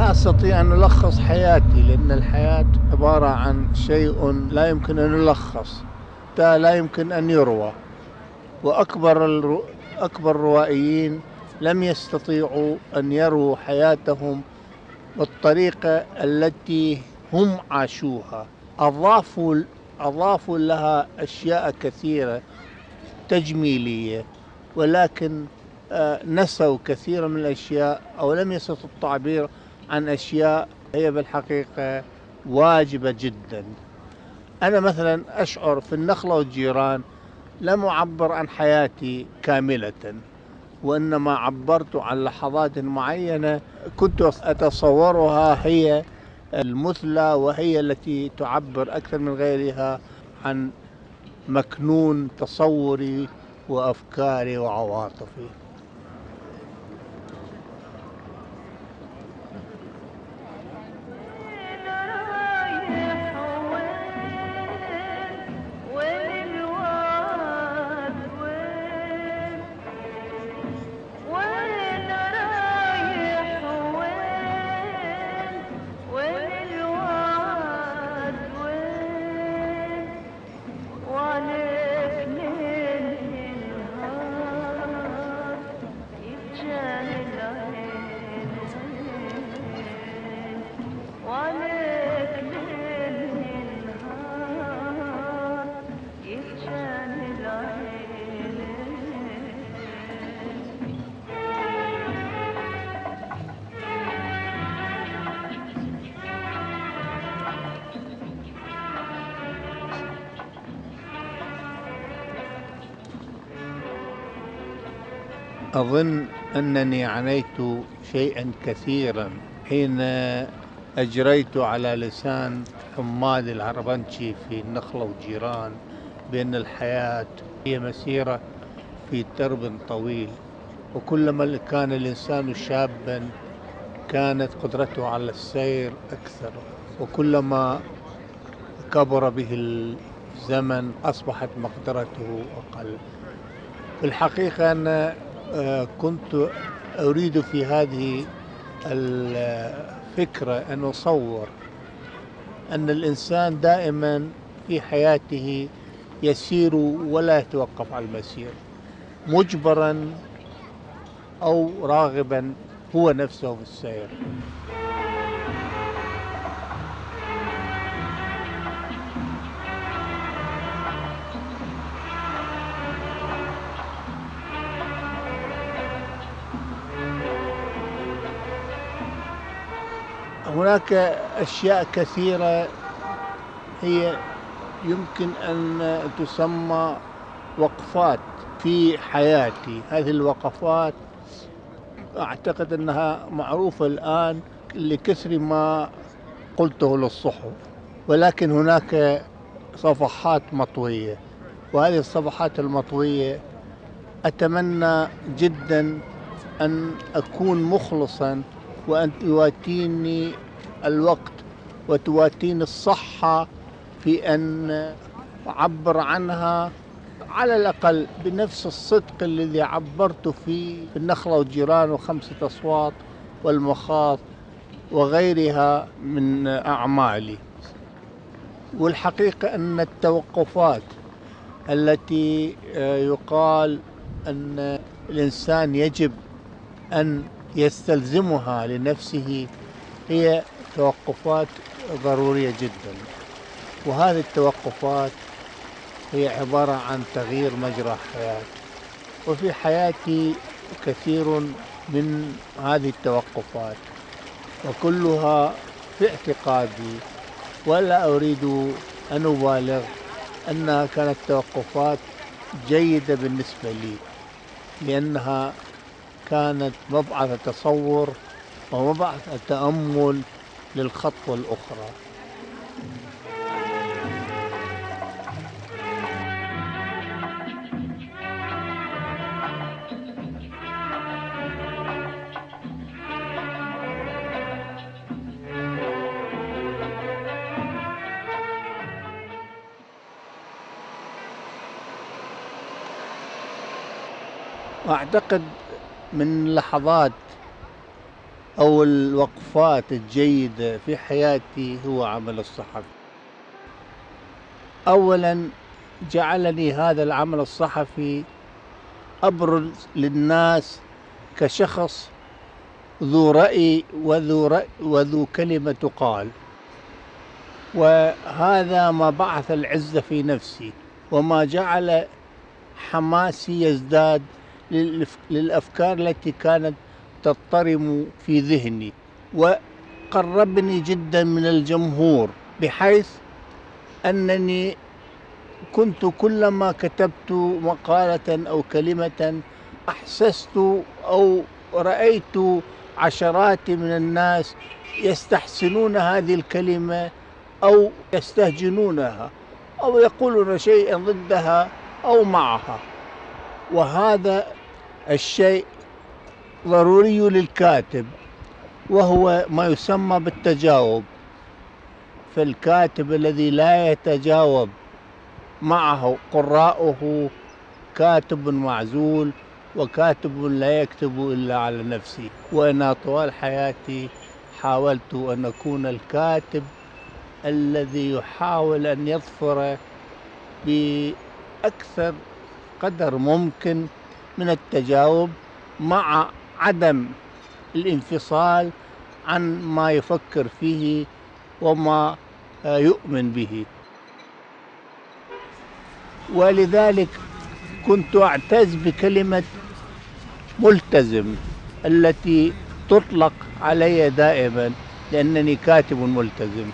لا أستطيع أن ألخص حياتي، لأن الحياة عبارة عن شيء لا يمكن أن يلخص، لا يمكن أن يروى. أكبر الروائيين لم يستطيعوا أن يروا حياتهم بالطريقة التي هم عاشوها. أضافوا لها أشياء كثيرة تجميلية، ولكن نسوا كثيرا من الأشياء، أو لم يستطيعوا التعبير عن أشياء هي بالحقيقة واجبة جدا. أنا مثلا أشعر في النخلة والجيران لم أعبر عن حياتي كاملة، وإنما عبرت عن لحظات معينة كنت أتصورها هي المثلى، وهي التي تعبر أكثر من غيرها عن مكنون تصوري وأفكاري وعواطفي. أظن أنني عانيت شيئا كثيرا حين أجريت على لسان حماد العربنشي في النخلة والجيران بأن الحياة هي مسيرة في درب طويل، وكلما كان الإنسان شابا كانت قدرته على السير أكثر، وكلما كبر به الزمن أصبحت مقدرته أقل. في الحقيقة أنا كنت أريد في هذه الفكرة أن أصور أن الإنسان دائما في حياته يسير ولا يتوقف على المسير، مجبرا أو راغبا هو نفسه في السير. هناك أشياء كثيرة هي يمكن أن تسمى وقفات في حياتي. هذه الوقفات أعتقد أنها معروفة الآن لكثر ما قلته للصحف، ولكن هناك صفحات مطوية، وهذه الصفحات المطوية أتمنى جدا أن أكون مخلصا، وأن تواتيني الوقت وتواتيني الصحة في أن أعبر عنها على الأقل بنفس الصدق الذي عبرت فيه في النخلة والجيران وخمسة أصوات والمخاض وغيرها من أعمالي. والحقيقة أن التوقفات التي يقال أن الإنسان يجب أن يستلزمها لنفسه هي توقفات ضرورية جدا، وهذه التوقفات هي عبارة عن تغيير مجرى الحياة. وفي حياتي كثير من هذه التوقفات، وكلها في اعتقادي ولا أريد أن أبالغ أنها كانت توقفات جيدة بالنسبة لي، لأنها كانت مبعث تصور ومبعث تأمل للخطوة الأخرى. أعتقد من اللحظات أو الوقفات الجيدة في حياتي هو عمل الصحفي. أولا جعلني هذا العمل الصحفي أبرز للناس كشخص ذو رأي وذو كلمة تقال، وهذا ما بعث العزة في نفسي وما جعل حماسي يزداد للأفكار التي كانت تضطرم في ذهني، وقربني جدا من الجمهور، بحيث أنني كنت كلما كتبت مقالة أو كلمة أحسست أو رأيت عشرات من الناس يستحسنون هذه الكلمة أو يستهجنونها أو يقولون شيئا ضدها أو معها، وهذا الشيء ضروري للكاتب، وهو ما يسمى بالتجاوب. فالكاتب الذي لا يتجاوب معه قراؤه كاتب معزول، وكاتب لا يكتب إلا على نفسه. وأنا طوال حياتي حاولت أن أكون الكاتب الذي يحاول أن يظفر بأكثر قدر ممكن من التجاوب، مع عدم الانفصال عن ما يفكر فيه وما يؤمن به. ولذلك كنت أعتز بكلمة ملتزم التي تطلق علي دائما، لأنني كاتب ملتزم.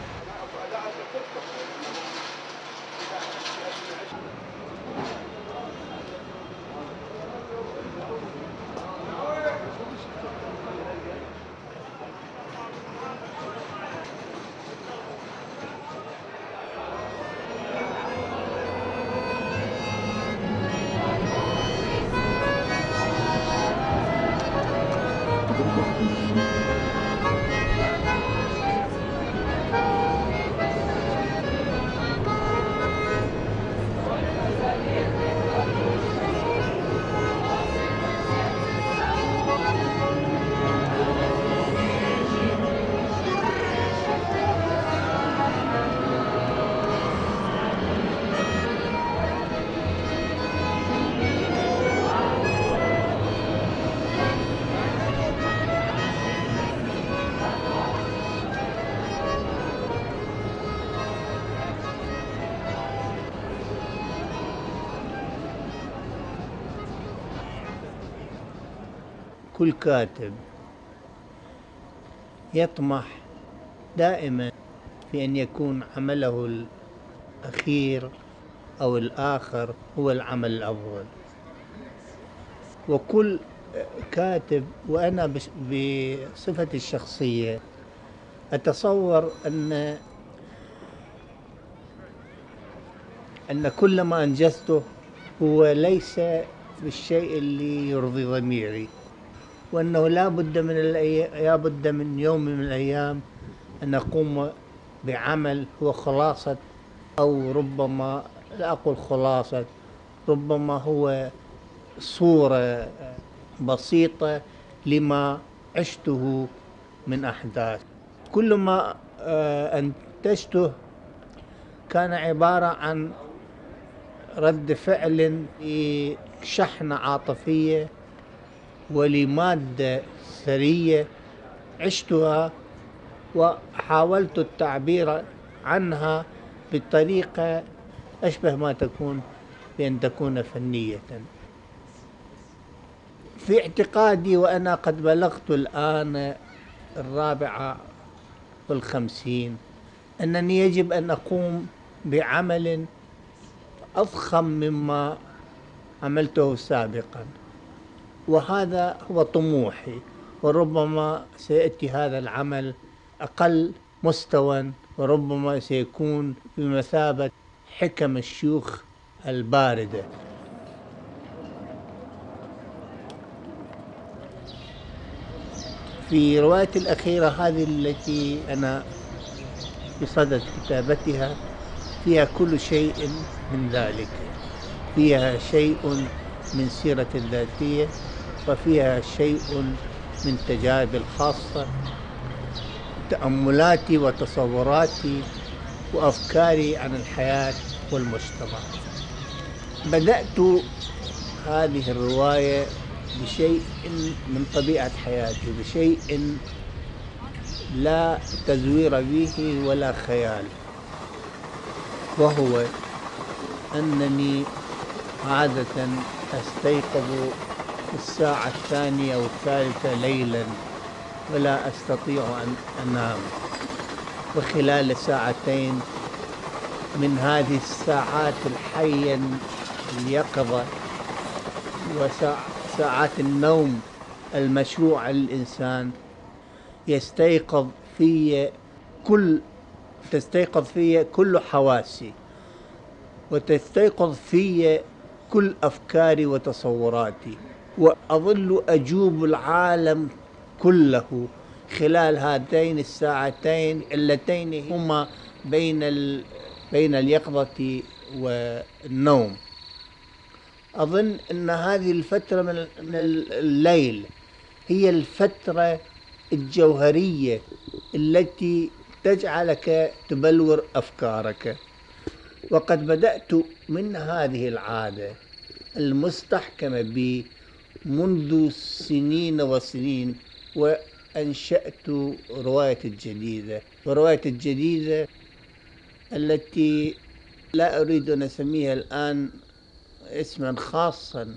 كل كاتب يطمح دائما في أن يكون عمله الأخير أو الآخر هو العمل الأفضل. وكل كاتب، وأنا بصفتي الشخصية أتصور أن كل ما أنجزته هو ليس بالشيء اللي يرضي ضميري، وأنه لا بد من يوم من الأيام أن أقوم بعمل هو خلاصة، أو ربما لا أقول خلاصة، ربما هو صورة بسيطة لما عشته من أحداث. كل ما أنتجته كان عبارة عن رد فعل لشحنة عاطفية ولمادة ثرية عشتها، وحاولت التعبير عنها بطريقة أشبه ما تكون بأن تكون فنية. في اعتقادي وأنا قد بلغت الآن 54، أنني يجب أن أقوم بعمل أضخم مما عملته سابقا، وهذا هو طموحي. وربما سيأتي هذا العمل أقل مستوى، وربما سيكون بمثابة حكم الشيوخ الباردة. في روايتي الأخيرة هذه التي أنا بصدد كتابتها فيها كل شيء من ذلك، فيها شيء من سيرة الذاتية، وفيها شيء من تجاربي الخاصة، تأملاتي وتصوراتي وأفكاري عن الحياة والمجتمع. بدأت هذه الرواية بشيء من طبيعة حياتي، بشيء لا تزوير به ولا خيال، وهو أنني عادة أستيقظ في الساعة 2 أو 3 ليلا ولا أستطيع أن أنام، وخلال ساعتين من هذه الساعات الحية اليقظة وساعات النوم المشروعة للإنسان تستيقظ في كل حواسي، وتستيقظ في كل أفكاري وتصوراتي، وأظل أجوب العالم كله خلال هاتين الساعتين اللتين هما بين اليقظة والنوم. أظن أن هذه الفترة من الليل هي الفترة الجوهرية التي تجعلك تبلور أفكارك. وقد بدأت من هذه العادة المستحكمة بي منذ سنين وسنين، وأنشأت رواية الجديدة التي لا أريد أن أسميها الآن اسما خاصا،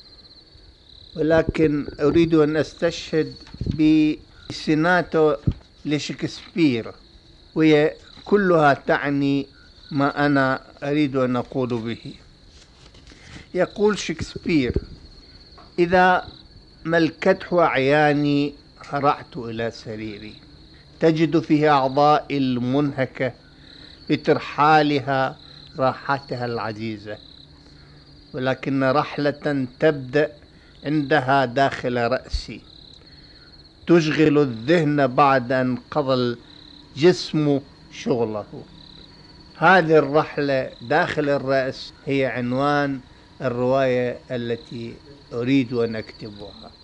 ولكن أريد أن أستشهد بسيناتو لشكسبير، وهي كلها تعني ما أنا أريد أن أقول به. يقول شكسبير: إذا ملكته أعياني هرعت إلى سريري، تجد في أعضائي المنهكة بترحالها راحتها العزيزة، ولكن رحلة تبدأ عندها داخل رأسي، تشغل الذهن بعد أن قضى الجسم شغله. هذه الرحلة داخل الرأس هي عنوان الرواية التي أريد أن أكتبها.